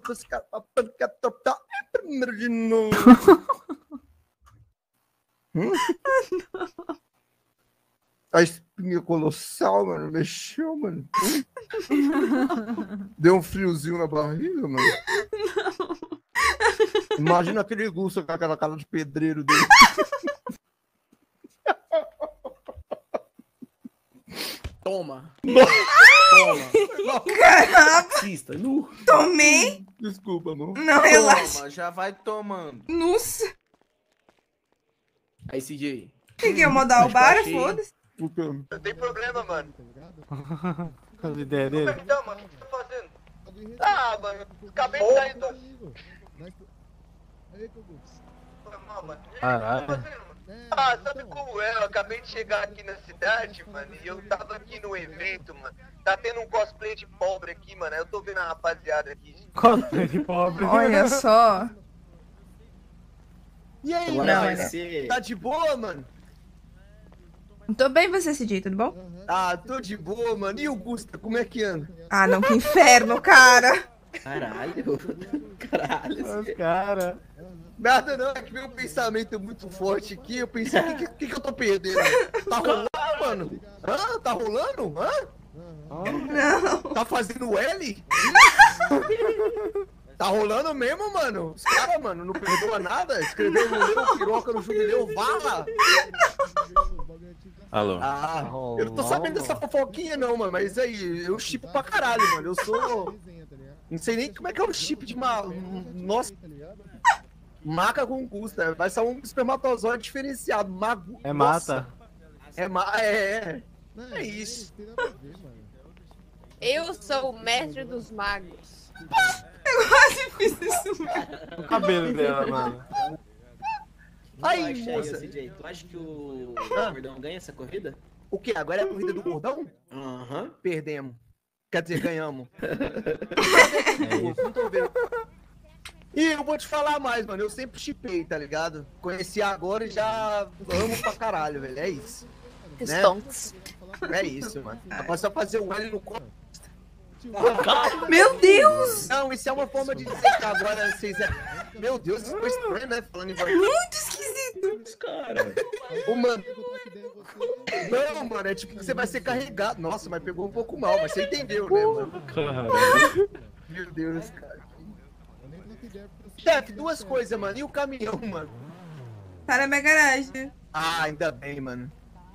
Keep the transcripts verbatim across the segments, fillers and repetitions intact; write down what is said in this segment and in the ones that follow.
Você quer trocar primeiro de novo. hum? A espinha colossal, mano, mexeu, mano. Deu um friozinho na barriga, mano. Não. Imagina aquele Gusto com aquela cara de pedreiro dele. Toma. Toma. Caramba. Assista. Nu. Tomei. Desculpa, amor. Não, relaxa. Toma, já vai tomando. Nossa. Aí, C J. Peguei o modal bar, foda-se. Não tem problema, mano. Qual a ideia dele? Então, mano, o que você tá fazendo? Ah, mano, acabei de sair do... Foi mal, mano. Caralho. Ah, sabe como é? Eu acabei de chegar aqui na cidade, mano, e eu tava aqui no evento, mano. Tá tendo um cosplay de pobre aqui, mano. Eu tô vendo a rapaziada aqui. Cosplay de pobre. Olha só. E aí, Agora Não, vai olha. ser... tá de boa, mano? Tô bem, você, C J, tudo bom? Ah, tô de boa, mano. E o Gusta, como é que anda? Ah, não, que inferno, cara. Caralho. Caralho. Os caras. Nada não, é que veio um pensamento muito forte aqui. Eu pensei, o que, que, que eu tô perdendo? Tá rolando, mano? Hã? Tá rolando? Hã? Não. Tá fazendo L? Tá rolando mesmo, mano? Os caras, mano, não perdoa nada. Escreveu no meu piroca no jubileu, vala. Alô. Ah, eu não tô sabendo dessa fofoquinha não, mano. Mas aí, eu chipo pra caralho, mano. Eu sou... Não sei nem como é que é o chip de uma... Nossa... Maca com Gusta. Vai ser um espermatozoide diferenciado. Mago... É Nossa. mata. É, ma... é, é. É isso. Eu sou o mestre dos magos. Eu quase fiz isso. O cabelo dela, mano. Aí, Tu acha, moça. C J, tu acha que o Ah. Gordão ganha essa corrida? O quê? Agora é a corrida do gordão? Aham. Perdemos. Quer dizer, ganhamos. É Não tô vendo. E eu vou te falar mais, mano. Eu sempre chipei, tá ligado? Conheci agora e já amo pra caralho, velho. É isso. Stonks. É isso, mano. Agora só fazer o L no corpo. Meu Deus. Não, isso é uma forma de dizer que agora vocês é. Meu Deus, isso foi estranho, né? Falando em voz. Muito esquisito. Cara. Ô, mano. Não, mano, é tipo que você vai ser carregado. Nossa, mas pegou um pouco mal, mas você entendeu, né, mano? Caralho. Meu Deus, cara. Chefe, duas coisas, mano. E o caminhão, mano? Tá na minha garagem. Ah, ainda bem, mano.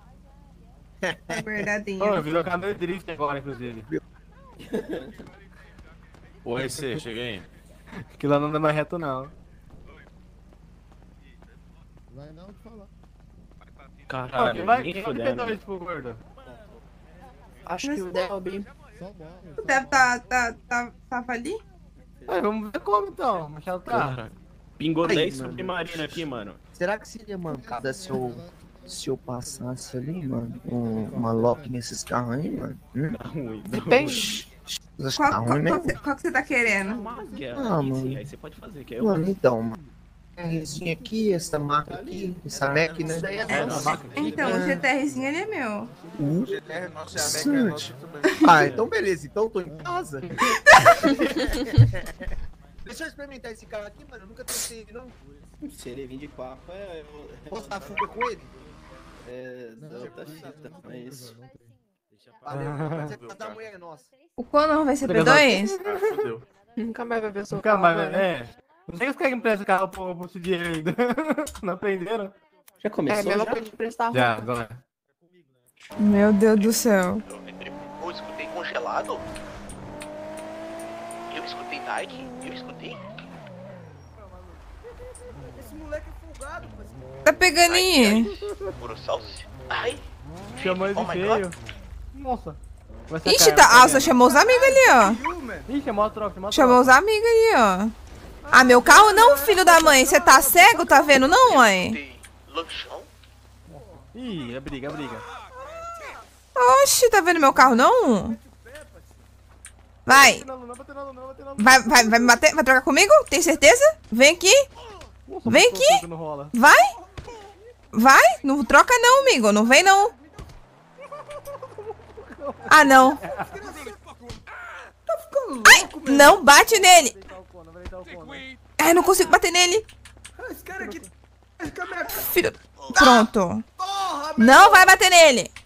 É verdadinho. Ô, virou canal de drift agora, inclusive. Oi, C, chega aí. Aquilo lá não anda mais reto, não. Caralho, vai, nem vai fudendo. que pro gordo. Acho que o Delby. Deve tá, tá, tá, tava ali? Aí, vamos ver como então. Machado tá. Cara, pingou Aí, dez mano. submarino aqui, mano. Será que seria mancada se eu, se eu passasse ali, mano? Um, uma lock nesses carros aí, mano? Hum? Dá ruim, dá ruim. Depende. Esses Qual, carros qual, aí qual, mesmo? você- qual que você tá querendo? Magia. Ah, Aí mano. sim, aí você pode fazer, que é eu. Mano, então, mano. Essa aqui, essa marca aqui, essa Mac, né? É, na vaca aqui. Então, o GTRzinho ele é meu. Uh, G T R nosso é a Mac, é nosso também. Ah, então beleza. Então eu tô em casa. Deixa eu experimentar esse carro aqui, mano. Eu nunca testei ele, não. Se ele vir de papo, é... Posso dar fuga com ele? É... Da outra fita, é isso. Valeu, vai ser casa da mulher nossa. O Conor vai ser P dois? Ah, fudeu. Nunca mais vai ver seu Nunca mais, carro, é. Não sei se os caras emprestam carro pro, pro dinheiro ainda. Não aprenderam? Já É, começou, mesmo já? pra te prestar Já, roupa. agora. Meu Deus do céu. Eu escutei congelado? Eu escutei Nike? Eu escutei? Esse moleque é folgado, parceiro. Tá pegando aí? Urosauce? Ai! Chamou ele Oh de my feio. God. Nossa. Vai ser Ixi, cara, tá. Ah, vendo? você chamou os amigos ali, ó. Ih, chamou a troca, chamou a Chamou os amigos ali, ó. Ah, meu carro não, filho da mãe. Você tá cego? Tá vendo não, mãe? Escutei lanchão? troca. Ih, é briga, é briga. Oxi, tá vendo meu carro não? Vai. Não, não vai bater não, não vai bater não. Vai, vai, vai me bater? Vai trocar comigo? Tem certeza? Vem aqui. Nossa, Vem o aqui. soco não rola. Vai. Vai. Não troca não, amigo. Não vem não. Ah, não. Ai, não bate nele. Ai, não consigo bater nele. Esse cara aqui... Esse cara... Filho... Pronto. Porra, meu... Não vai bater nele.